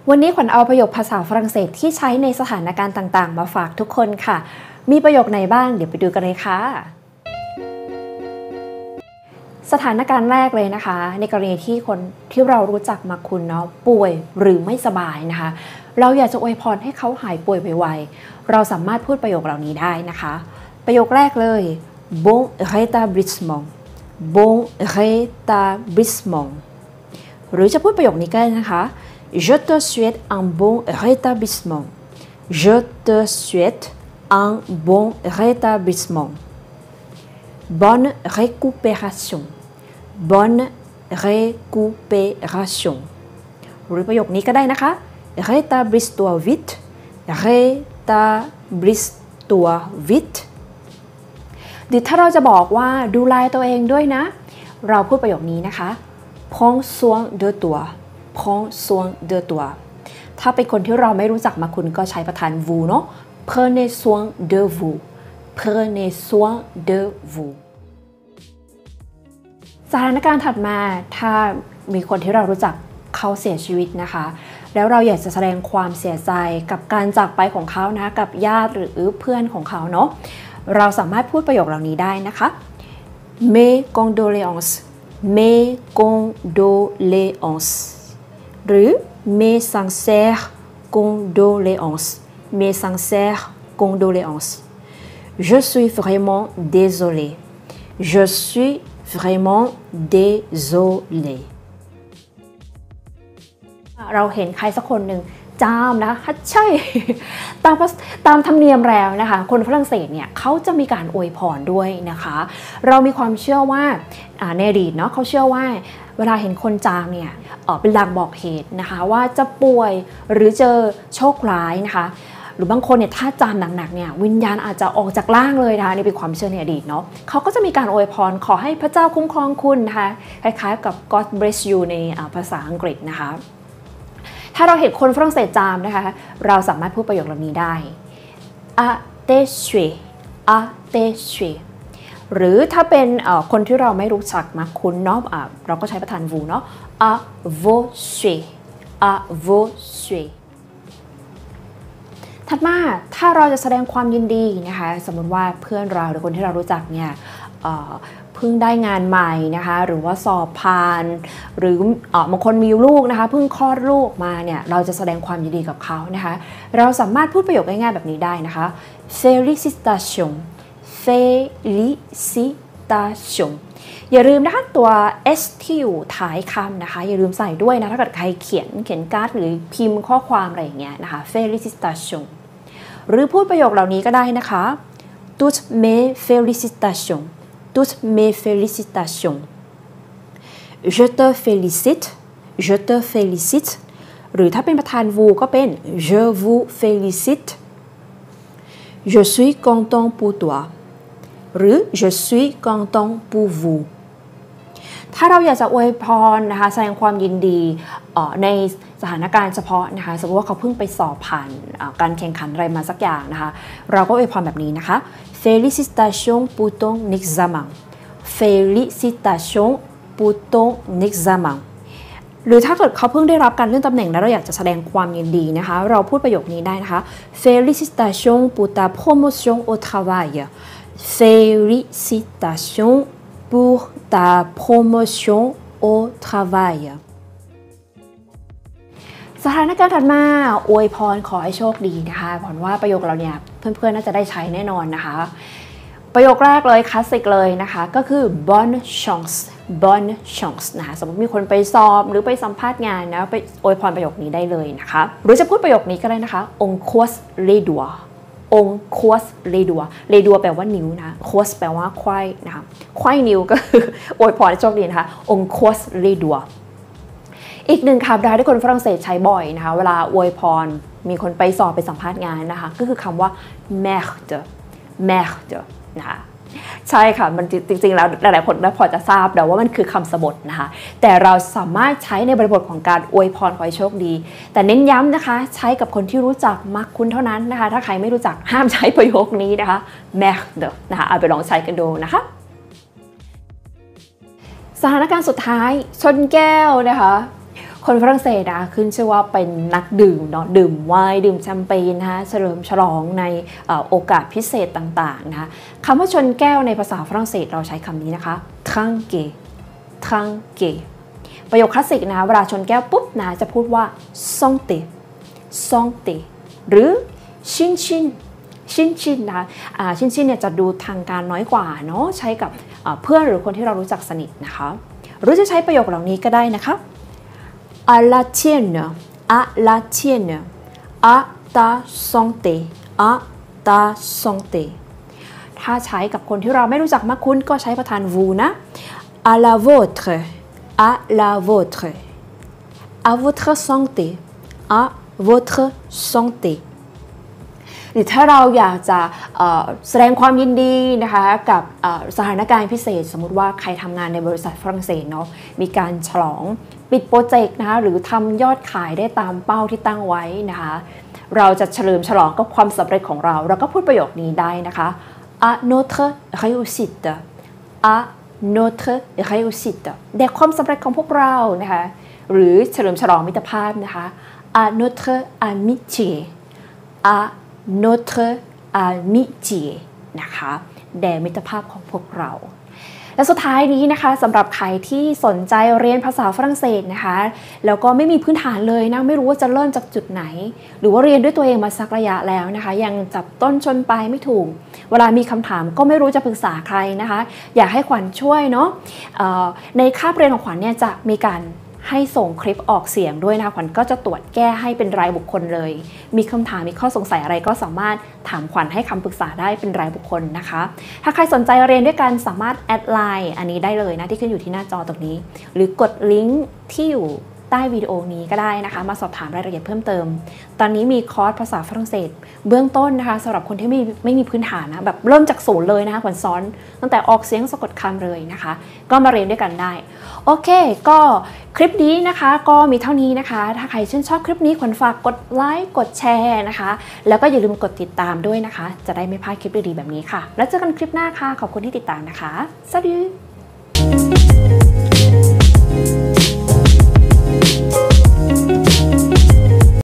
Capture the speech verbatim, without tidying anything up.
วันนี้ขวัญเอาประโยคภาษาฝรั่งเศสที่ใช้ในสถานการณ์ต่างๆมาฝากทุกคนค่ะมีประโยคไหนบ้างเดี๋ยวไปดูกันเลยค่ะสถานการณ์แรกเลยนะคะในกรณีที่คนที่เรารู้จักมาคุณเนาะป่วยหรือไม่สบายนะคะเราอยากจะอวยพรให้เขาหายป่วยไวๆเราสามารถพูดประโยคเหล่านี้ได้นะคะประโยคแรกเลย bon rétablissement bon rétablissement หรือจะพูดประโยคนี้ก็ได้นะคะ je te souhaite un bon rétablissement je te souhaite un bon rétablissement bonne récupération bonne récupération หรือประโยคนี้ก็ได้นะคะ rétablisse-toi vite rétablisse-toi vite หรือถ้าเราจะบอกว่าดูแลตัวเองด้วยนะเราพูดประโยคนี้นะคะ prends soin de toi prends soin de toi ถ้าเป็นคนที่เราไม่รู้จักมาคุณก็ใช้ประธาน vous เนาะ prenez soin de vous prenez soin de vous สถานการณ์ถัดมาถ้ามีคนที่เรารู้จักเขาเสียชีวิตนะคะแล้วเราอยากจะแสดงความเสียใจกับการจากไปของเขานะกับญาติหรือเพื่อนของเขาเนาะเราสามารถพูดประโยคเหล่านี้ได้นะคะ mes condoléances mes condoléances หรือ mes sincères condoléances mes sincères condoléances je suis vraiment désolé je suis vraiment désolé เราเห็นใครสักคนหนึ่งจามนะฮัใช่ตามตามธรรมเนียมแล้วนะคะคนฝรั่งเศสเนี่ยเขาจะมีการอวยพรด้วยนะคะเรามีความเชื่อว่าในอดีตเนาะเขาเชื่อว่าเวลาเห็นคนจามเนี่ยเป็นลางบอกเหตุนะคะว่าจะป่วยหรือเจอโชคร้ายนะคะหรือบางคนเนี่ยถ้าจามหนักๆเนี่ยวิญญาณอาจจะออกจากร่างเลยนะคะนี่เป็นความเชื่อในอดีตเนาะเขาก็จะมีการอวยพรขอให้พระเจ้าคุ้มครองคุณนะคะคล้ายๆกับ God bless you ในภาษาอังกฤษนะคะถ้าเราเห็นคนฝรั่งเศสจามนะคะเราสามารถพูดประโยคเหล่านี้ได้ à tes souhaits à tes souhaits หรือถ้าเป็นคนที่เราไม่รู้จักมาคุ้นเนาะเราก็ใช้ประธาน vous เนาะ à vos souhaits à vos souhaits ถัดมาถ้าเราจะแสดงความยินดีนะคะสมมติว่าเพื่อนเราหรือคนที่เรารู้จักเนี่ยเพิ่งได้งานใหม่นะคะหรือว่าสอบผ่านหรือบางคนมีลูกนะคะเพิ่งคลอดลูกมาเนี่ยเราจะแสดงความยินดีกับเขานะคะเราสามารถพูดประโยคง่ายๆแบบนี้ได้นะคะ félicitations félicitations อย่าลืมนะคะตัว s ที่อยู่ท้ายคำนะคะอย่าลืมใส่ด้วยนะถ้าเกิดใครเขียนเขียนการ์ดหรือพิมพ์ข้อความอะไรอย่างเงี้ยนะคะ félicitations หรือพูดประโยคเหล่านี้ก็ได้นะคะ toutes mes félicitations toutes mes félicitations je te félicite je te félicite หรือถ้าเป็นประธาน vous ก็เป็น je vous félicite je suis content pour toi หรือ je suis content pour vous ถ้าเราอยากจะอวยพรนะคะแสดงความยินดีในสถานการณ์เฉพาะนะคะสมมติว่าเขาเพิ่งไปสอบผ่านการแข่งขันอะไรมาสักอย่างนะคะเราก็อวยพรแบบนี้นะคะ félicitations pour ton examen félicitations pour ton examen หรือถ้าเกิดเขาเพิ่งได้รับการเลื่อนตำแหน่งแล้วเราอยากจะแสดงความยินดีนะคะเราพูดประโยคนี้ได้นะคะ félicitations pour ta promotion au travail félicitations pour ta promotion au travail สถานการณ์ถัดมาอวยพรขอให้โชคดีนะคะผลว่าประโยคเราเนี่ยเพื่อนๆน่าจะได้ใช้แน่นอนนะคะประโยคแรกเลยคลาสสิกเลยนะคะก็คือ bonne chance bonne chance นะคะสมมติมีคนไปสอบหรือไปสัมภาษณ์งานนะไปอวยพรประโยคนี้ได้เลยนะคะหรือจะพูดประโยคนี้ก็ได้นะคะ on croise les doigts on croise les doigts les doigts แปลว่านิ้วนะ croise แปลว่าไขว้นะคะไขว้นิ้วก็คืออวยพรให้โชคดีนะคะ on croise les doigts อีกหนึ่งคำที่คนฝรั่งเศสใช้บ่อยนะคะเวลาอวยพรมีคนไปสอบไปสัมภาษณ์งานนะคะก็คือคำว่า merde merdeนะคะใช่ค่ะมันจริงๆแล้วหลายๆคนน่าพอจะทราบแต่ว่ามันคือคำสบทนะคะแต่เราสามารถใช้ในบริบทของการอวยพรขอให้โชคดีแต่เน้นย้ำนะคะใช้กับคนที่รู้จักมักคุ้นเท่านั้นนะคะถ้าใครไม่รู้จักห้ามใช้ประโยคนี้นะคะ merde นะคะเอาไปลองใช้กันดูนะคะสถานการณ์สุดท้ายชนแก้วนะคะคนฝรั่งเศสนะขึ้นชื่อว่าเป็นนักดื่มเนาะดื่มไวน์ดื่มแชมเปญนะคะเฉลิมฉลองในโอกาสพิเศษต่างๆนะคะคำว่าชนแก้วในภาษาฝรั่งเศสเราใช้คำนี้นะคะ trinquer trinquer ประโยคคลาสสิกนะคะเวลาชนแก้วปุ๊บนะจะพูดว่า santé santé หรือชินชินชินชินนะคะชินชินเนี่ยจะดูทางการน้อยกว่าเนาะใช้กับเพื่อนหรือคนที่เรารู้จักสนิทนะคะหรือจะใช้ประโยคเหล่านี้ก็ได้นะคะ à la tienne à la tienne à ta santé à ta santé ถ้าใช้กับคนที่เราไม่รู้จักมากคุ้นก็ใช้ประธาน vous นะ à la vôtre à la vôtre à votre santé à votre santé หรือถ้าเราอยากจะแสดงความยินดีนะคะกับสถานการณ์พิเศษสมมุติว่าใครทำงานในบริษัทฝรั่งเศสเนาะมีการฉลองปิดโปรเจกต์นะคะหรือทำยอดขายได้ตามเป้าที่ตั้งไว้นะคะเราจะเฉลิมฉลองกับความสำเร็จของเราเราก็พูดประโยคนี้ได้นะคะ à notre réussite à notre réussite เด็กความสำเร็จของพวกเรานะคะหรือเฉลิมฉลองมิตรภาพนะคะ à notre amitié à notre amitié นะคะแด่มิตรภาพของพวกเราและสุดท้ายนี้นะคะสำหรับใครที่สนใจเรียนภาษาฝรั่งเศสนะคะแล้วก็ไม่มีพื้นฐานเลยนะไม่รู้ว่าจะเริ่มจากจุดไหนหรือว่าเรียนด้วยตัวเองมาสักระยะแล้วนะคะยังจับต้นชนปลายไม่ถูกเวลามีคำถามก็ไม่รู้จะปรึกษาใครนะคะอยากให้ขวัญช่วยเนาะในคาบเรียนของขวัญเนี่ยจะมีการให้ส่งคลิปออกเสียงด้วยนะคะขวัญก็จะตรวจแก้ให้เป็นรายบุคคลเลยมีคำถามมีข้อสงสัยอะไรก็สามารถถามขวัญให้คำปรึกษาได้เป็นรายบุคคลนะคะถ้าใครสนใจเรียนด้วยกันสามารถแอดไลน์อันนี้ได้เลยนะที่ขึ้นอยู่ที่หน้าจอตรงนี้หรือกดลิงก์ที่อยู่ใต้วิดีโอนี้ก็ได้นะคะมาสอบถามรายละเอียดเพิ่มเติมตอนนี้มีคอร์สภาษาฝรั่งเศสเบื้องต้นนะคะสำหรับคนที่ไม่ไม่มีพื้นฐานนะแบบเริ่มจากศูนย์เลยนะคะขวัญสอนตั้งแต่ออกเสียงสะกดคำเลยนะคะก็มาเรียนด้วยกันได้โอเคก็คลิปนี้นะคะก็มีเท่านี้นะคะถ้าใครชื่นชอบคลิปนี้ขวัญฝากกดไลค์กดแชร์นะคะแล้วก็อย่าลืมกดติดตามด้วยนะคะจะได้ไม่พลาดคลิปดีๆแบบนี้ค่ะแล้วเจอกันคลิปหน้าค่ะขอบคุณที่ติดตามนะคะสวัสดี